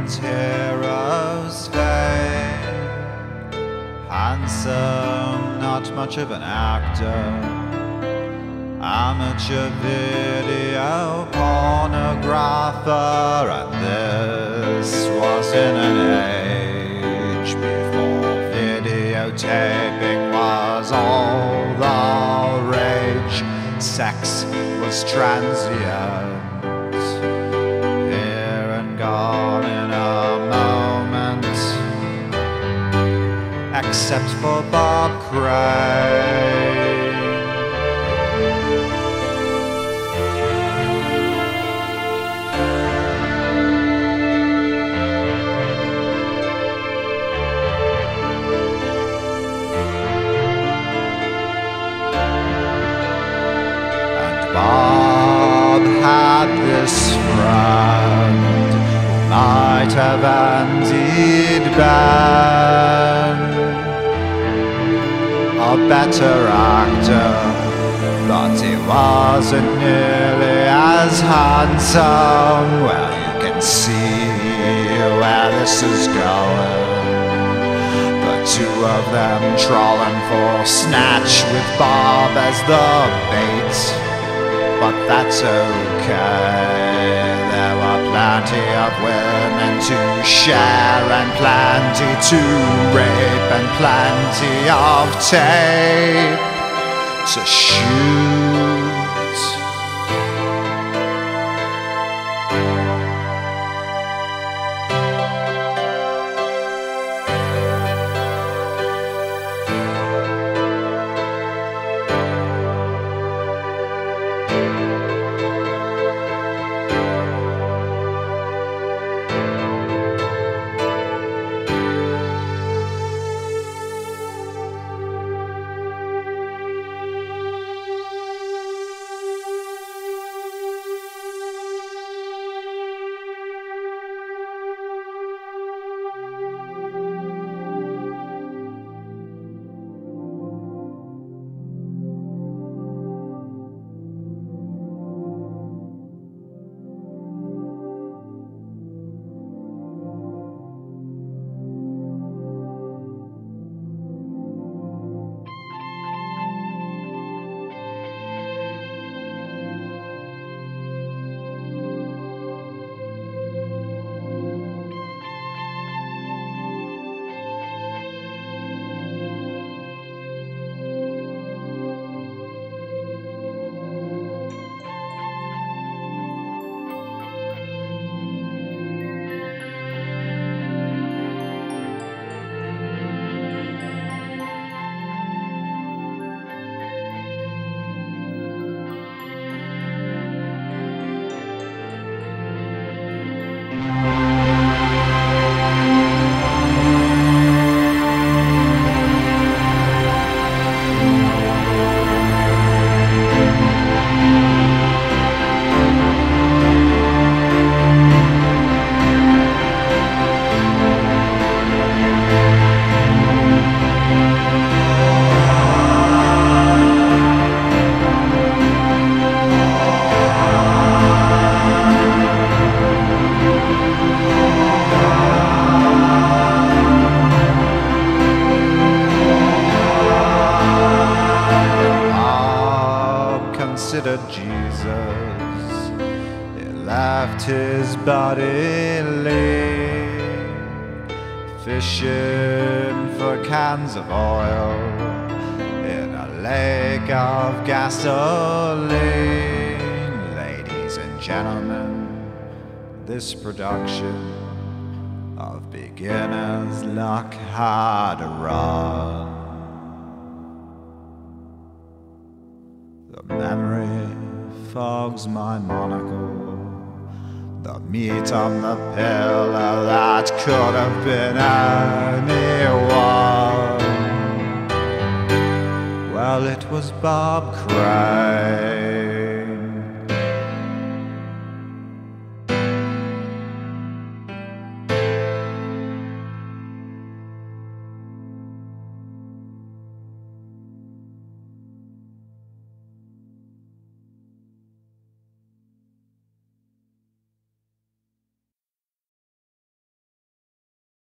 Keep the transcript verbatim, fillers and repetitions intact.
hero's fame. Handsome, not much of an actor, amateur video pornographer, and this was in an age before videotaping was all the rage. Sex was transient, here and gone in a moment, except for Bob Crane. Bob had this friend who might have indeed been a better actor, but he wasn't nearly as handsome. Well, you can see where this is going. The two of them trawling for snatch with Bob as the bait. But that's okay, there were plenty of women to share, and plenty to rape, and plenty of tape to shoot. Jesus, he left his body laying, fishing for cans of oil in a lake of gasoline. Ladies and gentlemen, this production of Beginner's Luck had a run. The memory fogs my monocle, the meat on the pillow that could have been anyone. Well, it was Bob Crane.